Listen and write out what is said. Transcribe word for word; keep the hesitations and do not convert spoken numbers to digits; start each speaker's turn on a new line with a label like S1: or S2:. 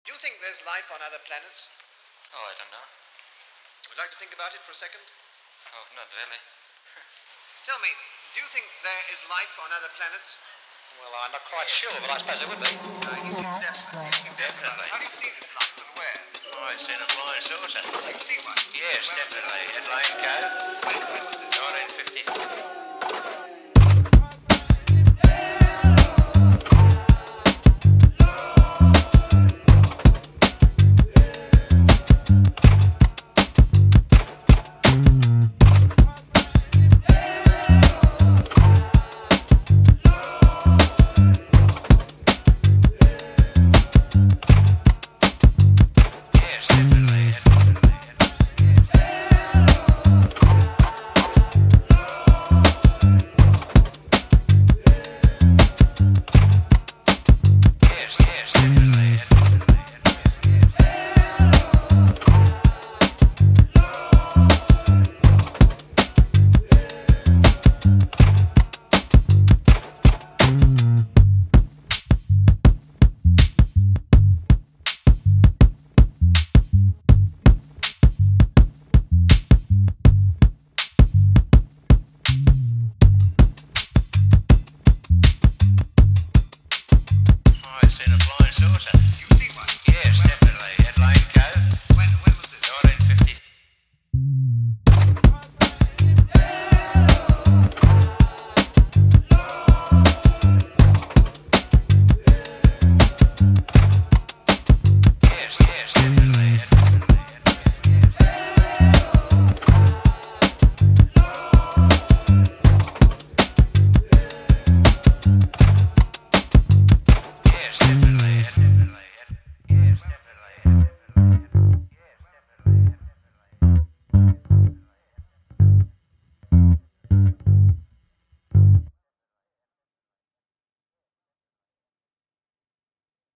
S1: Do you think there's life on other planets?
S2: Oh, I don't know.
S1: Would you like to think about it for a second?
S2: Oh, not really.
S1: Tell me, do you think there is life on other planets?
S2: Well, I'm not quite sure, but I suppose there would be.
S1: Uh, he seems definitely.
S2: Definitely.
S1: How do you see this life and where?
S2: Oh, it's in a flying saucer.
S1: You see one?
S2: Yes,
S1: Where was
S2: definitely.
S1: this?
S2: At Lane Cove,
S1: When, when was this?
S2: nineteen fifty.